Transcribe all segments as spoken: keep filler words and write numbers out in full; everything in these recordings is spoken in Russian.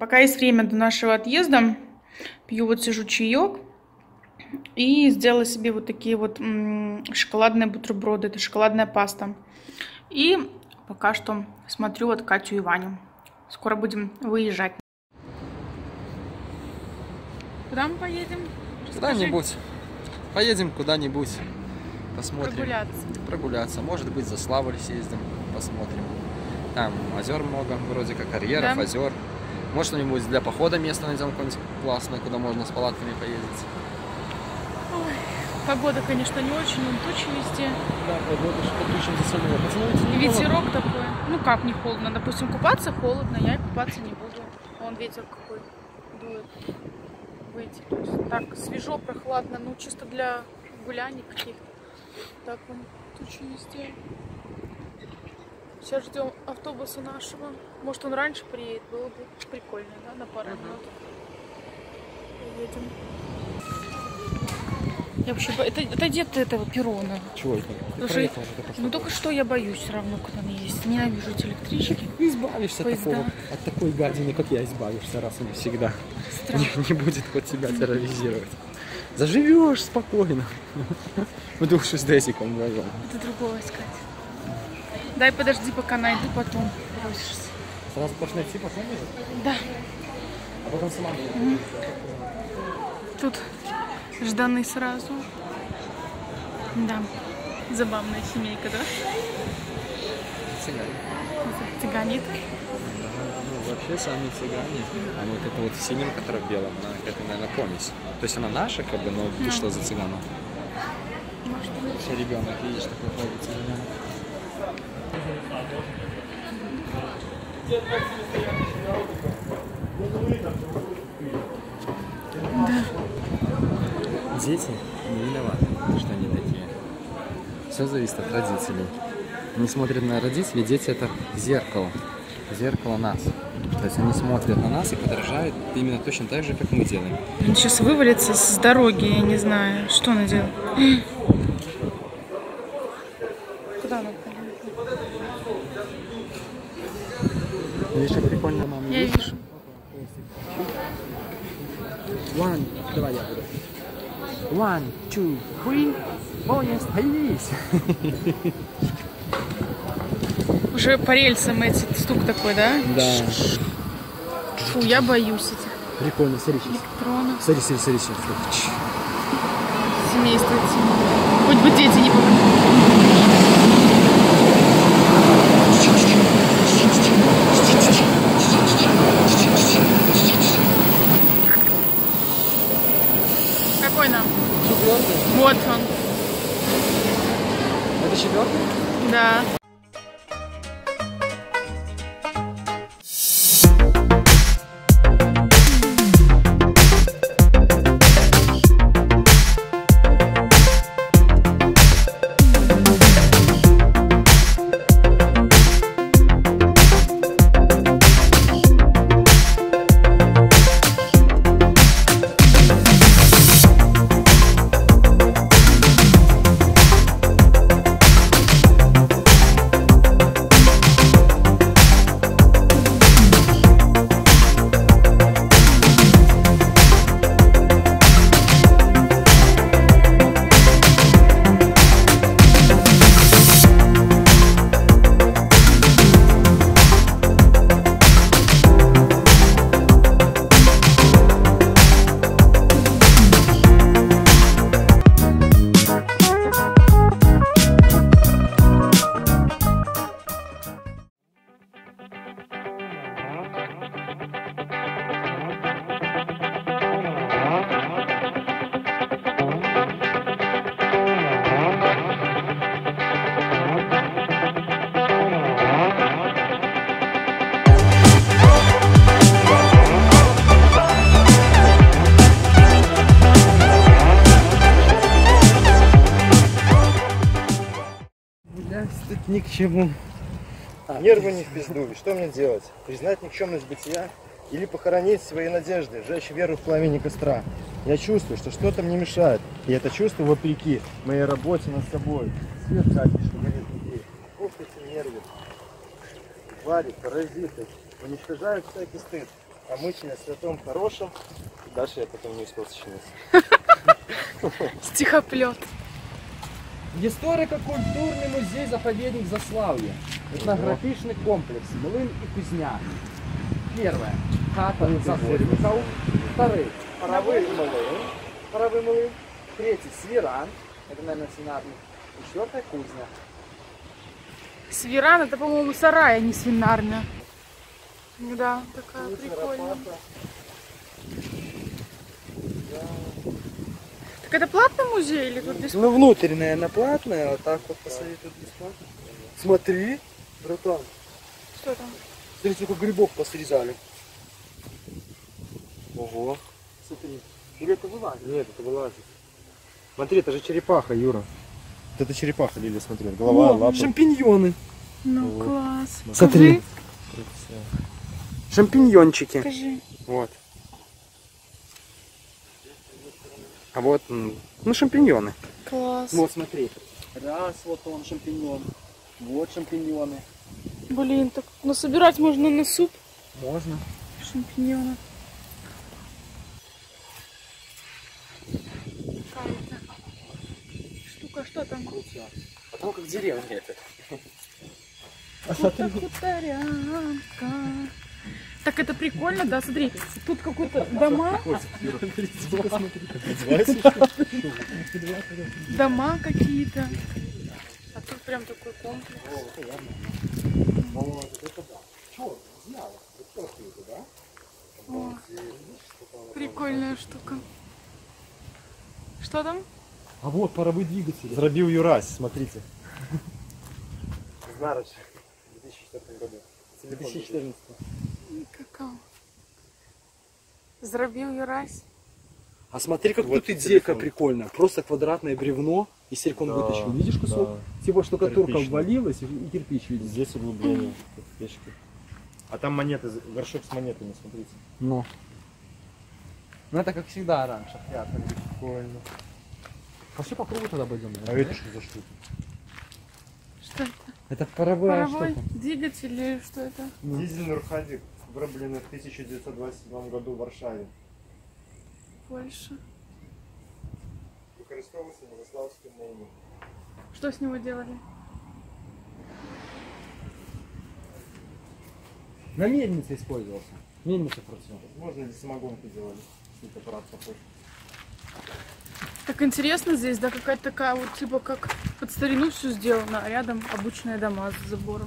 Пока есть время до нашего отъезда, пью вот сижу чаек и сделала себе вот такие вот м, шоколадные бутерброды. Это шоколадная паста. И пока что смотрю вот Катю и Ваню. Скоро будем выезжать. Куда мы поедем? Куда-нибудь. Поедем куда-нибудь. Посмотрим. Прогуляться. Прогуляться. Может быть, за Славль съездим, посмотрим. Там озер много, вроде как карьеров, да? Озер. Может, что-нибудь для похода место найдем какое-нибудь классное, куда можно с палатками поездить. Ой, погода, конечно, не очень, он тучи везде. Да, погода подключим за собой. И ветерок такой. Ну как не холодно? Допустим, купаться холодно, я купаться не буду. Вон ветер какой дует. Выйти. То есть так свежо, прохладно, ну чисто для гуляний каких-то. Так вон тучи везде. Сейчас ждем автобуса нашего. Может, он раньше приедет, было бы прикольно, да, на пару минут. Поедем. Я вообще бо... это, это где-то этого перрона. Чего это? Слушай, ну только что я боюсь все равно, куда она ездить. Ненавижу эти электрички. Избавишься от, такого, от такой гадины, как я, избавишься раз и навсегда. Не, не будет хоть тебя терроризировать. Заживешь спокойно. Потому что с Десиком вдвоем. Это другого искать. Дай подожди, пока найду, потом бросишься. Сразу хочешь найти, потом идет? Да. А потом сама mm. Тут Жданы сразу. Да. Забавная семейка, да? Цыгане. Цыганит. Ну, вообще сами цыгане. А вот это вот в синем, которая в белом, она, это, наверное, помесь. То есть она наша, как бы, но ты что за цыгана? Вообще ребенок, видишь, такой ходит цыганок. Да. Дети не виноваты, что они такие. Все зависит от родителей. Они смотрят на родителей, дети это зеркало. Зеркало нас. То есть они смотрят на нас и подражают именно точно так же, как мы делаем. Он сейчас вывалится с дороги, я не знаю, что она делает. Куда она полетела? Видишь, как прикольно мама. Я вижу. One, давай я буду. One, two, three. Поезд, появись. Уже по рельсам этот стук такой, да? Да. Фу, я боюсь этих. Прикольно, смотри сейчас. Электронов. Смотри, смотри, смотри сейчас. Семейство. Хоть бы дети не были. Какой нам? Четвертый. Вот он. Это четвертый? Да. Тут ни к чему. А, нервы не в пизду. И что мне делать? Признать никчемность бытия или похоронить свои надежды, сжечь веру в пламени костра? Я чувствую, что что-то мне мешает. И это чувство вопреки моей работе над собой. Свет гаснет, что горит людей. Пусть эти нервы, твари, паразиты уничтожают всякий стыд. а мыть меня святом хорошим. Дальше я потом не успел сочинить. Стихоплет. Историко-культурный музей-заповедник Заславье. Этнографичный комплекс Млын и Кузня. Первое. Хата Засорников. Второе. Паровой млын. Паровой млын. Третий. Свиран. Это, наверное, свинарник. И четвертое. Кузня. Свиран, это, по-моему, сарай, а не свинарня. Да, такая прикольная. Так это платный музей или тут бесплатно? Ну, внутрь, наверное, платная, а так вот посмотри, тут бесплатно. Смотри, братан. Что там? Смотри, сколько грибов посрезали. Ого. Смотри. Или это вылазит? Нет, это вылазит. Смотри, это же черепаха, Юра. Вот это черепаха, Лиля, смотри. Голова, О, лапы. шампиньоны. Ну, Вот. класс. Смотри. Покажи, Шампиньончики. покажи. Вот. А вот, м, ну, шампиньоны. Класс. Вот, смотри. Раз, вот он шампиньон. Вот шампиньоны. Блин, так насобирать можно на суп Можно. шампиньонов. Какая-то штука, что там? Потому как в деревне это. Тут хуторянка. Так это прикольно, да? Смотри, тут какой-то дома. Дома какие-то. А тут прям такой комплекс. О, прикольная штука. Что там? А вот паровой двигатель. Зробил Юрась, смотрите. Знаешь, в две тысячи четвёртом году. две тысячи четырнадцатый. Какао. Зробил Юрась. А смотри, как Вот тут идейка телефон. прикольная. Просто квадратное бревно и силикон Да, вытащил. Видишь кусок? да. Типа штукатурка Кирпичный. ввалилась и и кирпич видишь. Здесь углубление. Печки. А там монеты, горшок с монетами, смотрите. Ну. Ну это как всегда раньше. Прикольно. Пошли по кругу тогда пойдем. А это что за штука? Что это? Это паровая Паровой штука. двигатель или что это? Дизельный Урхадик, вырабатанный в тысяча девятьсот двадцать седьмом году в Варшаве. Польша. Використовувався на Заславському млині. Что с него делали? На мельнице использовался. Мельница працювала. Возможно, здесь самогонки делали. Какой-то аппарат похож. Так интересно здесь, да, какая-то такая вот, типа, как под старину все сделано, а рядом обычные дома с забором.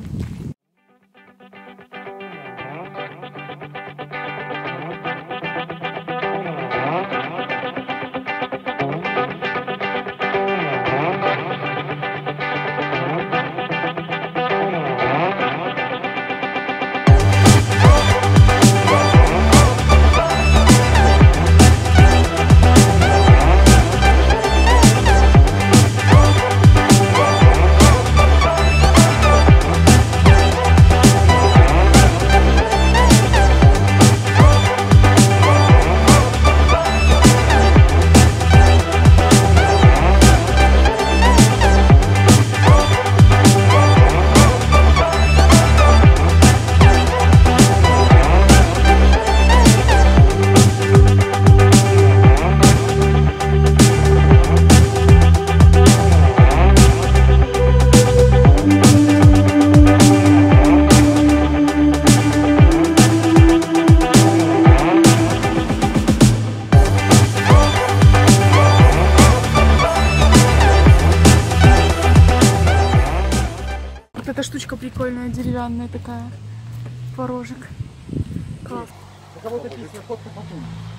Эта штучка прикольная, деревянная такая. Порожек. Класс. Кого-то песня, фотка потом.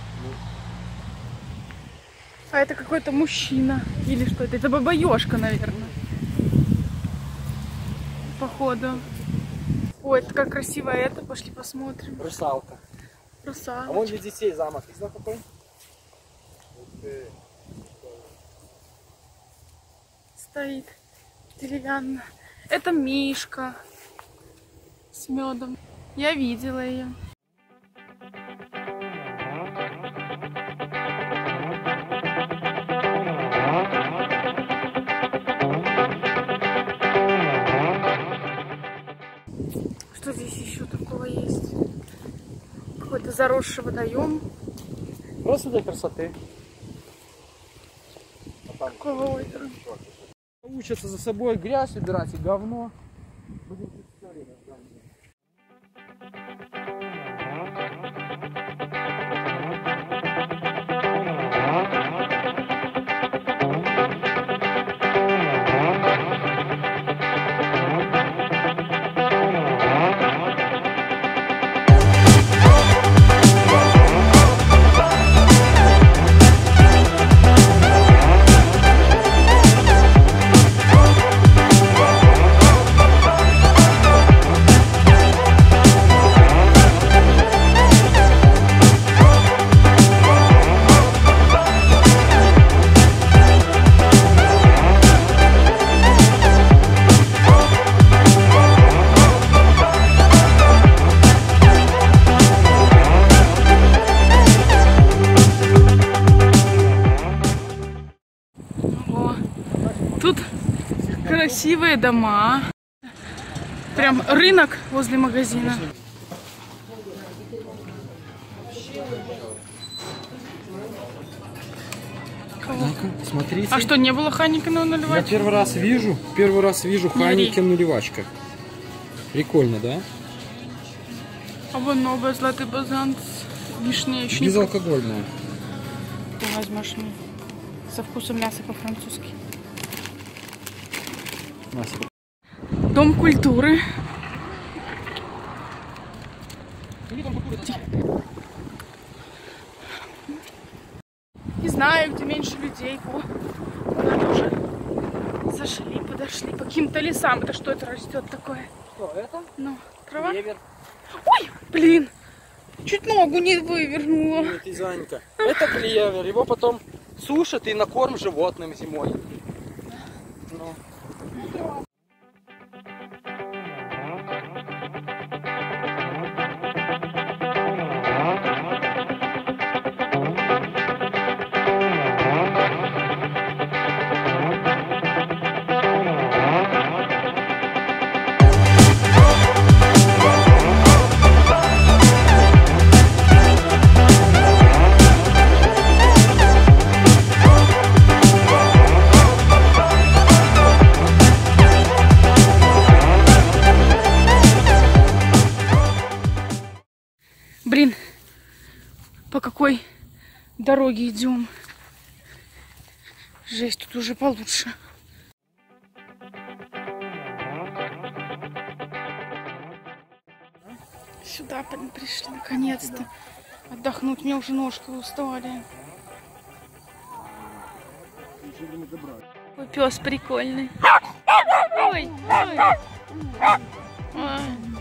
А это какой-то мужчина. Или что это? Это бабаёшка, наверное. Походу. Ой, это как красиво это. Пошли посмотрим. Русалка. А Русалочка. вон для детей замок. Видно какой? Стоит деревянная. Это мишка с медом. Я видела ее. Что здесь еще такого есть? Какой-то заросший водоем. Просто для красоты. Какого озера? Учатся за собой грязь убирать и говно. Будем все время в говне. Тут красивые дома. Прям рынок возле магазина. Смотрите. А что, не было Хайникена Я наливать? первый раз вижу, первый раз вижу Хайникен наливачка. Прикольно, да? А вон новая золотой базант. Вишня еще не... Безалкогольная. Ты возьмешь мне. Со вкусом мяса по-французски. Дом культуры. Не знаю, где меньше людей. О, куда-то уже зашли, подошли по каким-то лесам. Это что это растет такое? Что это? Ну, трава? Клевер. Ой, блин! Чуть ногу не вывернула. Нет, Изанька. Это клевер. Его потом сушат и на корм животным зимой. Ну. Блин, по какой дороге идем? Жесть, тут уже получше. Сюда пришли наконец-то. Отдохнуть, мне уже ножки устали. Ой, пес прикольный. Ой, ой. Ой.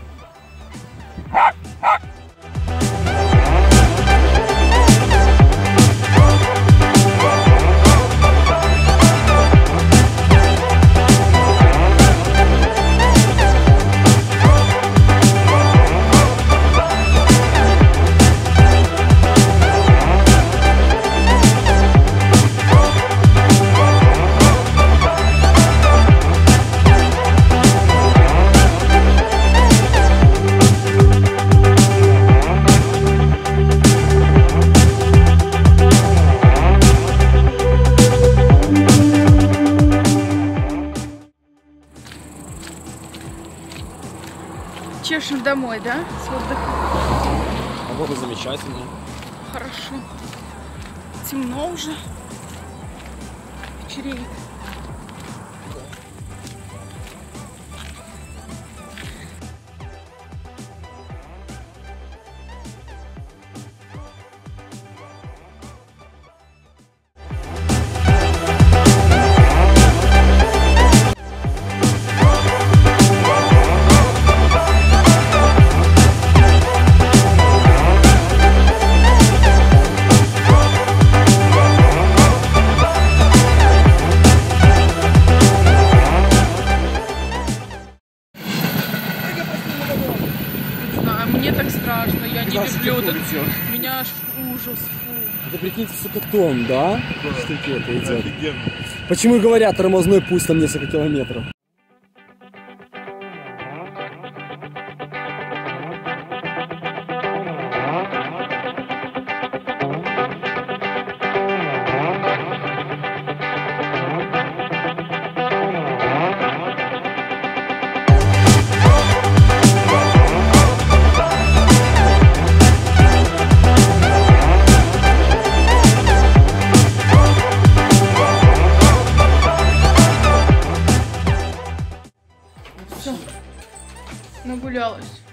Чешем домой, да? С отдыха. Погода замечательная. Хорошо. Темно уже. Вечереет. Мне так страшно, я не люблю этот. У меня аж ужас. Фу. Это, прикиньте, сука, тон, да? Штуки это идет. Почему говорят, тормозной путь там несколько километров? Нагулялась.